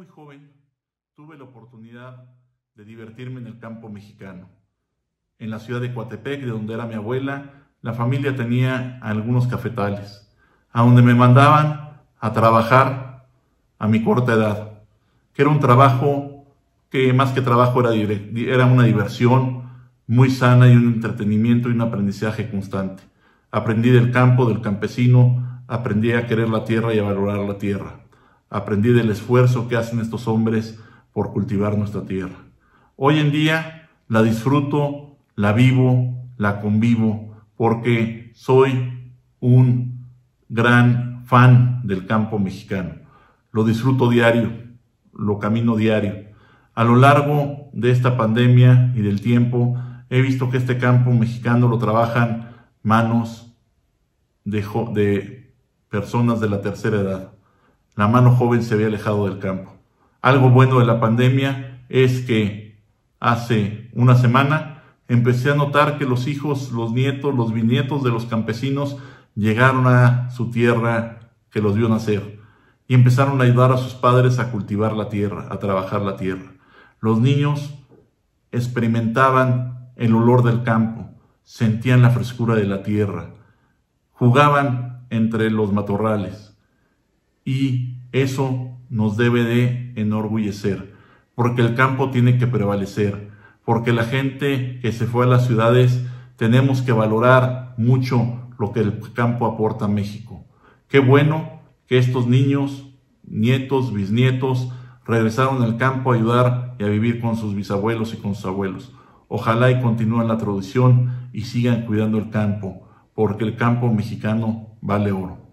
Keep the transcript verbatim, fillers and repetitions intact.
muy joven, tuve la oportunidad de divertirme en el campo mexicano. En la ciudad de Coatepec, de donde era mi abuela, la familia tenía algunos cafetales, a donde me mandaban a trabajar a mi corta edad, que era un trabajo que más que trabajo era, era una diversión muy sana y un entretenimiento y un aprendizaje constante. Aprendí del campo, del campesino, aprendí a querer la tierra y a valorar la tierra. Aprendí del esfuerzo que hacen estos hombres por cultivar nuestra tierra. Hoy en día la disfruto, la vivo, la convivo, porque soy un gran fan del campo mexicano. Lo disfruto diario, lo camino diario. A lo largo de esta pandemia y del tiempo, he visto que este campo mexicano lo trabajan manos de, de personas de la tercera edad. La mano joven se había alejado del campo. Algo bueno de la pandemia es que hace una semana empecé a notar que los hijos, los nietos, los bisnietos de los campesinos llegaron a su tierra que los vio nacer y empezaron a ayudar a sus padres a cultivar la tierra, a trabajar la tierra. Los niños experimentaban el olor del campo, sentían la frescura de la tierra, jugaban entre los matorrales. Y eso nos debe de enorgullecer, porque el campo tiene que prevalecer, porque la gente que se fue a las ciudades tenemos que valorar mucho lo que el campo aporta a México. Qué bueno que estos niños, nietos, bisnietos, regresaron al campo a ayudar y a vivir con sus bisabuelos y con sus abuelos. Ojalá y continúen la tradición y sigan cuidando el campo, porque el campo mexicano vale oro.